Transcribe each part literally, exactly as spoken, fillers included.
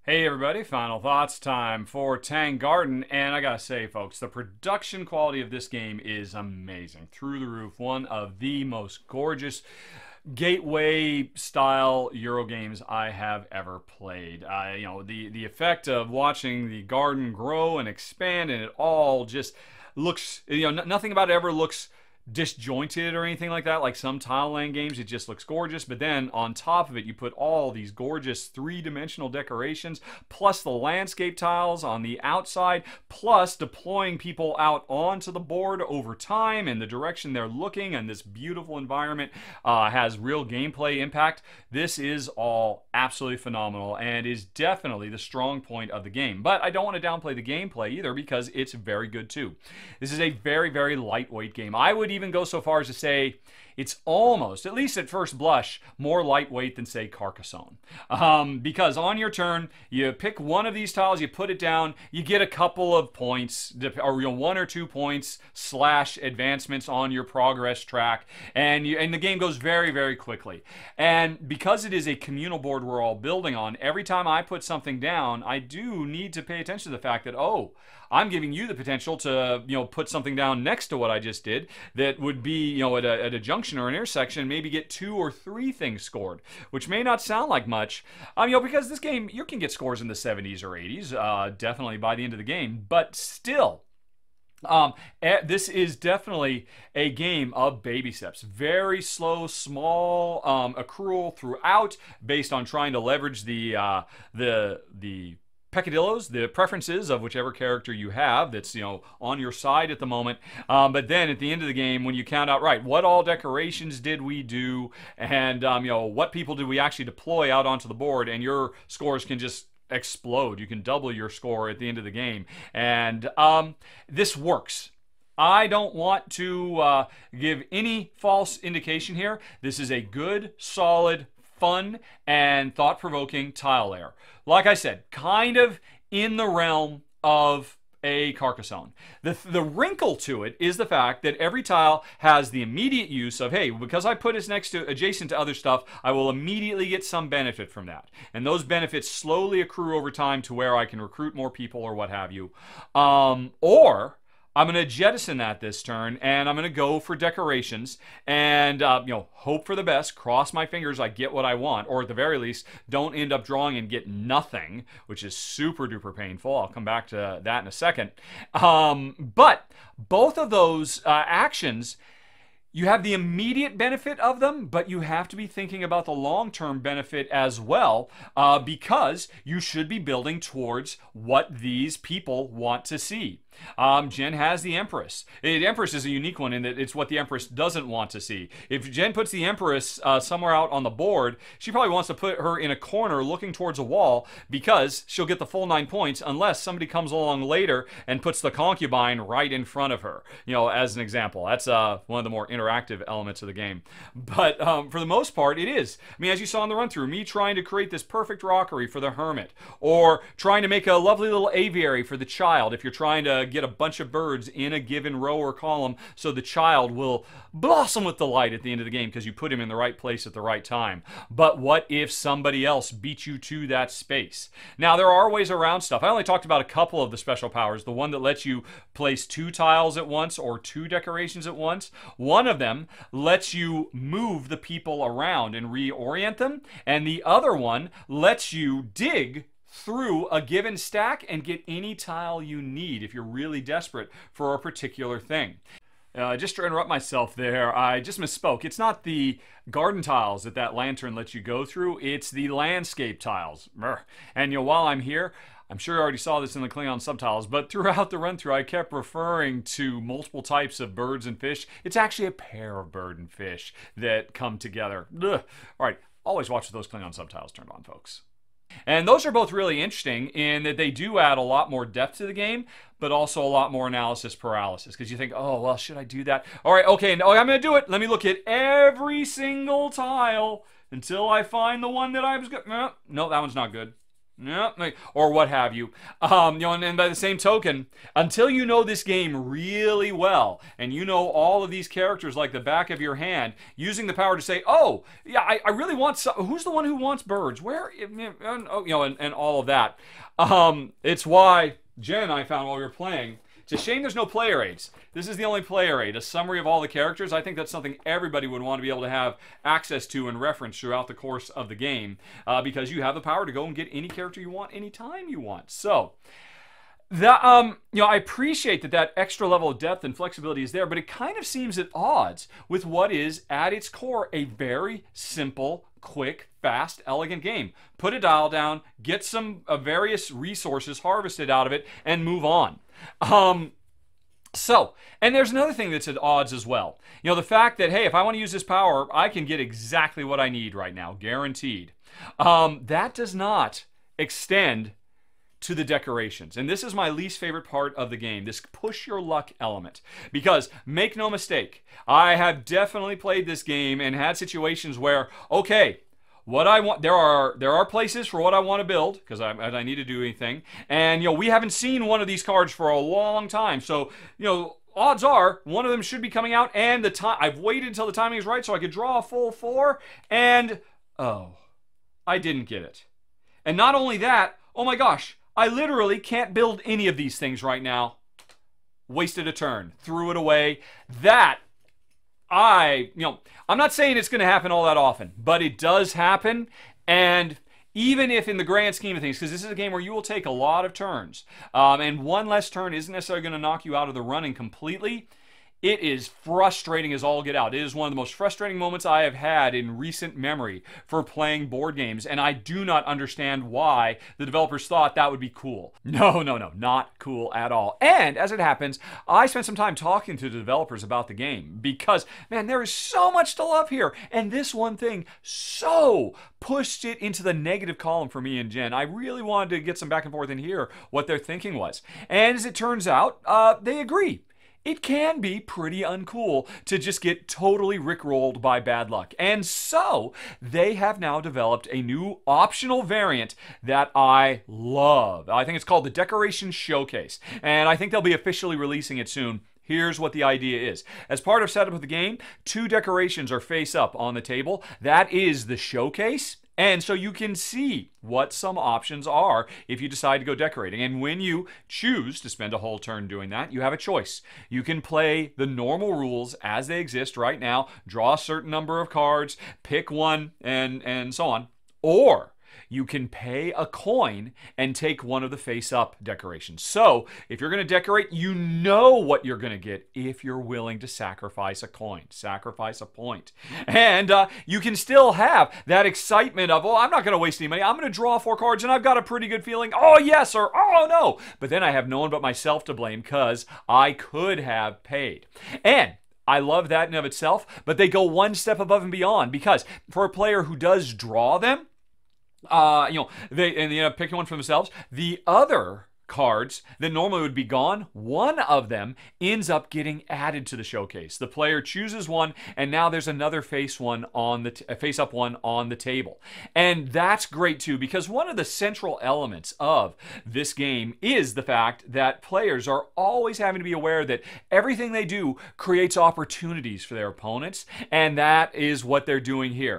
Hey everybody, final thoughts time for Tang Garden, and I gotta say folks, the production quality of this game is amazing. Through the roof, one of the most gorgeous gateway style Euro games I have ever played. Uh, you know, the, the effect of watching the garden grow and expand, and it all just looks, you know, n- nothing about it ever looks disjointed or anything like that, like some tile laying games. It just looks gorgeous, but then on top of it you put all these gorgeous three-dimensional decorations plus the landscape tiles on the outside, plus deploying people out onto the board over time in the direction they're looking, and this beautiful environment uh, has real gameplay impact. This is all absolutely phenomenal and is definitely the strong point of the game, but I don't want to downplay the gameplay either, because it's very good too. This is a very very lightweight game. I would even go so far as to say it's almost, at least at first blush, more lightweight than, say, Carcassonne. Um, because on your turn, you pick one of these tiles, you put it down, you get a couple of points, or you know, one or two points slash advancements on your progress track, and you, and the game goes very, very quickly. And because it is a communal board we're all building on, every time I put something down, I do need to pay attention to the fact that, oh, I'm giving you the potential to, you know, put something down next to what I just did that would be, you know, at a, at a junction or an intersection, maybe get two or three things scored, which may not sound like much, um, you know, because this game, you can get scores in the seventies or eighties, uh, definitely by the end of the game, but still, Um, this is definitely a game of baby steps. Very slow, small um, accrual throughout, based on trying to leverage the uh, the the peccadillos, the preferences of whichever character you have that's, you know, on your side at the moment. Um, but then at the end of the game, when you count out, right, what all decorations did we do, and um, you know, what people did we actually deploy out onto the board, and your scores can just explode. You can double your score at the end of the game, and um, this works. I don't want to uh, give any false indication here. This is a good, solid, fun, and thought-provoking tile layer. Like I said, kind of in the realm of a Carcassonne. The, the wrinkle to it is the fact that every tile has the immediate use of, hey, because I put it next to, adjacent to other stuff, I will immediately get some benefit from that. And those benefits slowly accrue over time to where I can recruit more people or what have you. Um, or I'm going to jettison that this turn, and I'm going to go for decorations, and uh, you know, hope for the best, cross my fingers I get what I want, or at the very least, don't end up drawing and get nothing, which is super duper painful. I'll come back to that in a second. Um, but both of those uh, actions, you have the immediate benefit of them, but you have to be thinking about the long-term benefit as well, uh, because you should be building towards what these people want to see. Um, Jen has the Empress. The Empress is a unique one in that it's what the Empress doesn't want to see. If Jen puts the Empress uh, somewhere out on the board, she probably wants to put her in a corner looking towards a wall, because she'll get the full nine points unless somebody comes along later and puts the concubine right in front of her, you know, as an example. That's uh, one of the more interactive elements of the game. But um, for the most part, it is. I mean, as you saw in the run-through, me trying to create this perfect rockery for the hermit, or trying to make a lovely little aviary for the child if you're trying to get a bunch of birds in a given row or column so the child will blossom with delight at the end of the game because you put him in the right place at the right time. But what if somebody else beat you to that space? Now, there are ways around stuff. I only talked about a couple of the special powers. The one that lets you place two tiles at once or two decorations at once. One of them lets you move the people around and reorient them, and the other one lets you dig through a given stack and get any tile you need if you're really desperate for a particular thing. Uh, just to interrupt myself there, I just misspoke. It's not the garden tiles that that lantern lets you go through, it's the landscape tiles. And you know, while I'm here, I'm sure you already saw this in the Klingon subtitles, but throughout the run-through I kept referring to multiple types of birds and fish. It's actually a pair of bird and fish that come together. Ugh. All right, always watch with those Klingon subtitles turned on, folks. And those are both really interesting in that they do add a lot more depth to the game, but also a lot more analysis paralysis. Because you think, oh, well, should I do that? All right, okay, no, I'm going to do it. Let me look at every single tile until I find the one that I was good. No, no, that one's not good. Yeah, or what have you. Um, you know, and, and by the same token, until you know this game really well, and you know all of these characters like the back of your hand, using the power to say, "Oh, yeah, I, I really want some." Who's the one who wants birds? Where, and, you know, and, and all of that. Um, it's why Jen and I found while we were playing. It's a shame there's no player aids. This is the only player aid, a summary of all the characters. I think that's something everybody would want to be able to have access to and reference throughout the course of the game, uh, because you have the power to go and get any character you want anytime you want. So, that, um, you know, I appreciate that that extra level of depth and flexibility is there, but it kind of seems at odds with what is, at its core, a very simple, quick, fast, elegant game. Put a dial down, get some uh, various resources harvested out of it, and move on. Um, so, and there's another thing that's at odds as well. You know, the fact that, hey, if I want to use this power, I can get exactly what I need right now, guaranteed. Um, that does not extend to the decorations. And this is my least favorite part of the game, this push your luck element. Because, make no mistake, I have definitely played this game and had situations where, okay, what I want, there are there are places for what I want to build, because I, I need to do anything. And, you know, we haven't seen one of these cards for a long time. So, you know, odds are one of them should be coming out, and the time, I've waited until the timing is right so I could draw a full four, and, oh, I didn't get it. And not only that, oh my gosh, I literally can't build any of these things right now. Wasted a turn. Threw it away. That, I, you know, I'm not saying it's going to happen all that often, but it does happen. And even if in the grand scheme of things, because this is a game where you will take a lot of turns, um, and one less turn isn't necessarily going to knock you out of the running completely, it is frustrating as all get out. It is one of the most frustrating moments I have had in recent memory for playing board games, and I do not understand why the developers thought that would be cool. No, no, no, not cool at all. And as it happens, I spent some time talking to the developers about the game because, man, there is so much to love here, and this one thing so pushed it into the negative column for me and Jen. I really wanted to get some back and forth and hear what their thinking was. And as it turns out, uh, they agree. It can be pretty uncool to just get totally rickrolled by bad luck. And so, they have now developed a new optional variant that I love. I think it's called the Decoration Showcase. And I think they'll be officially releasing it soon. Here's what the idea is. As part of setup of the game, two decorations are face up on the table. That is the showcase. And so you can see what some options are if you decide to go decorating. And when you choose to spend a whole turn doing that, you have a choice. You can play the normal rules as they exist right now, draw a certain number of cards, pick one, and, and so on. Or you can pay a coin and take one of the face-up decorations. So, if you're going to decorate, you know what you're going to get if you're willing to sacrifice a coin, sacrifice a point. And uh, you can still have that excitement of, oh, I'm not going to waste any money. I'm going to draw four cards, and I've got a pretty good feeling. Oh, yes, or oh, no. But then I have no one but myself to blame because I could have paid. And I love that in of itself, but they go one step above and beyond because for a player who does draw them, Uh, you know, they and they end up picking one for themselves. The other cards that normally would be gone, one of them ends up getting added to the showcase. The player chooses one, and now there's another face one on the t face up one on the table, and that's great too because one of the central elements of this game is the fact that players are always having to be aware that everything they do creates opportunities for their opponents, and that is what they're doing here.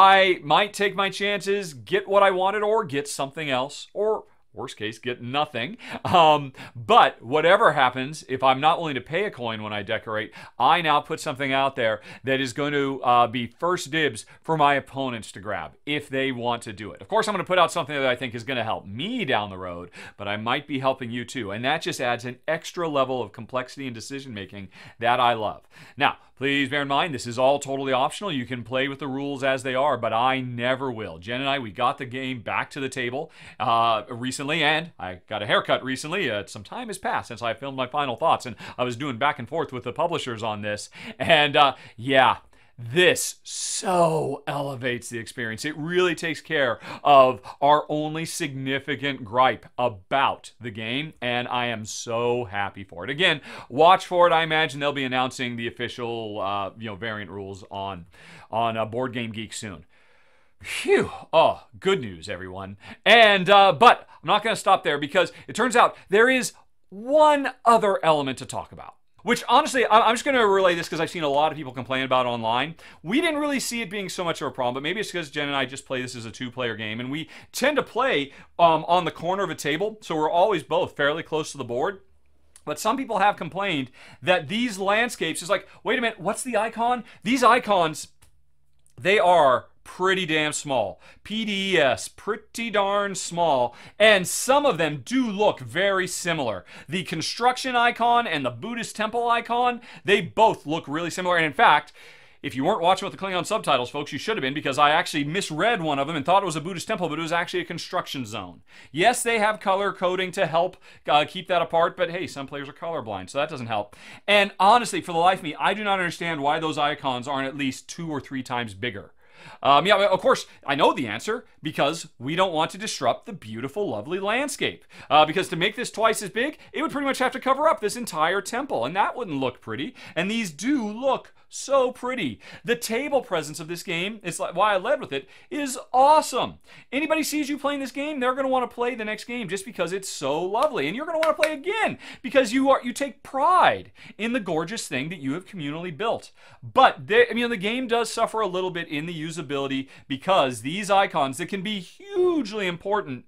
I might take my chances, get what I wanted, or get something else, or worst case, get nothing. Um, but whatever happens, if I'm not willing to pay a coin when I decorate, I now put something out there that is going to uh, be first dibs for my opponents to grab if they want to do it. Of course, I'm going to put out something that I think is going to help me down the road, but I might be helping you too. And that just adds an extra level of complexity and decision making that I love. Now, please bear in mind, this is all totally optional. You can play with the rules as they are, but I never will. Jen and I, we got the game back to the table uh, recently, and I got a haircut recently. Uh, some time has passed since I filmed my final thoughts, and I was doing back and forth with the publishers on this. And uh, yeah, this so elevates the experience. It really takes care of our only significant gripe about the game, and I am so happy for it. Again, watch for it. I imagine they'll be announcing the official uh, you know, variant rules on, on uh, Board Game Geek soon. Phew. Oh, good news, everyone. And, uh, but I'm not going to stop there because it turns out there is one other element to talk about. Which, honestly, I'm just going to relay this because I've seen a lot of people complain about it online. We didn't really see it being so much of a problem, but maybe it's because Jen and I just play this as a two-player game, and we tend to play um, on the corner of a table, so we're always both fairly close to the board. But some people have complained that these landscapes is like, wait a minute, what's the icon? These icons, they are pretty damn small. P D E S, pretty darn small. And some of them do look very similar. The construction icon and the Buddhist temple icon, they both look really similar. And in fact, if you weren't watching with the Klingon subtitles, folks, you should have been, because I actually misread one of them and thought it was a Buddhist temple, but it was actually a construction zone. Yes, they have color coding to help uh, keep that apart, but hey, some players are colorblind, so that doesn't help. And honestly, for the life of me, I do not understand why those icons aren't at least two or three times bigger. Um, yeah, of course, I know the answer, because we don't want to disrupt the beautiful, lovely landscape. Uh, because to make this twice as big, it would pretty much have to cover up this entire temple, and that wouldn't look pretty. And these do look so pretty. The table presence of this game, it's like why I led with it, is awesome. Anybody sees you playing this game, they're going to want to play the next game just because it's so lovely. And you're going to want to play again because you are you take pride in the gorgeous thing that you have communally built. But there, I mean, the game does suffer a little bit in the usability because these icons that can be hugely important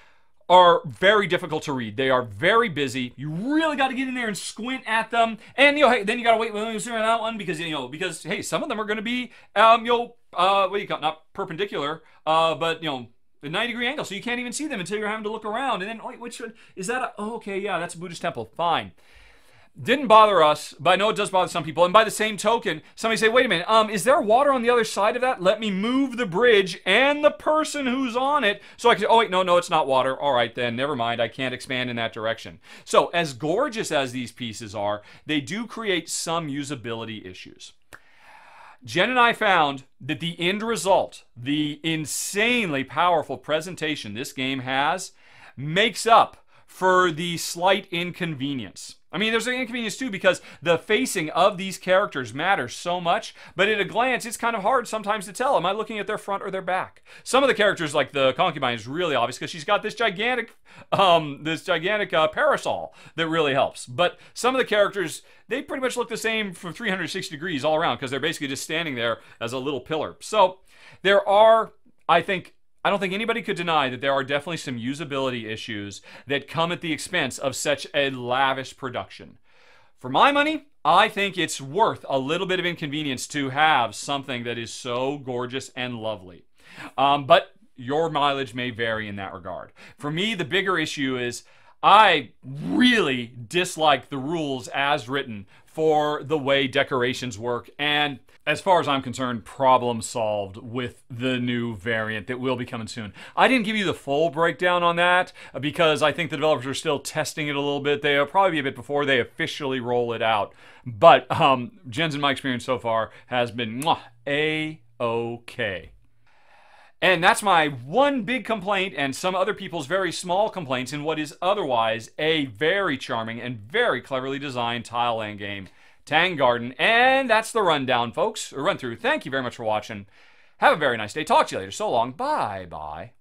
are very difficult to read. They are very busy. You really got to get in there and squint at them. And, you know, hey, then you got to wait when you see that one because, you know, because, hey, some of them are going to be, um, you know, uh, what do you call it? Not perpendicular, uh, but, you know, a ninety degree angle. So you can't even see them until you're having to look around. And then, wait, which one? Is that a, oh, okay, yeah, that's a Buddhist temple. Fine. Didn't bother us, but I know it does bother some people. And by the same token, somebody say, wait a minute, um, is there water on the other side of that? Let me move the bridge and the person who's on it so I can, oh wait, no, no, it's not water. All right, then, never mind. I can't expand in that direction. So as gorgeous as these pieces are, they do create some usability issues. Jen and I found that the end result, the insanely powerful presentation this game has, makes up for the slight inconvenience. I mean, there's an inconvenience too because the facing of these characters matters so much, but at a glance, it's kind of hard sometimes to tell. Am I looking at their front or their back? Some of the characters, like the concubine, is really obvious because she's got this gigantic, um, this gigantic uh, parasol that really helps. But some of the characters, they pretty much look the same from three hundred sixty degrees all around because they're basically just standing there as a little pillar. So there are, I think, I don't think anybody could deny that there are definitely some usability issues that come at the expense of such a lavish production. For my money, I think it's worth a little bit of inconvenience to have something that is so gorgeous and lovely. Um, but your mileage may vary in that regard. For me, the bigger issue is I really dislike the rules as written for the way decorations work, and as far as I'm concerned, problem solved with the new variant that will be coming soon. I didn't give you the full breakdown on that because I think the developers are still testing it a little bit. They'll probably be a bit before they officially roll it out. But um, Jen's and my experience so far has been mwah, A-okay. And that's my one big complaint and some other people's very small complaints in what is otherwise a very charming and very cleverly designed tile land game, Tang Garden. And that's the rundown, folks, or run through. Thank you very much for watching. Have a very nice day. Talk to you later. So long. Bye-bye.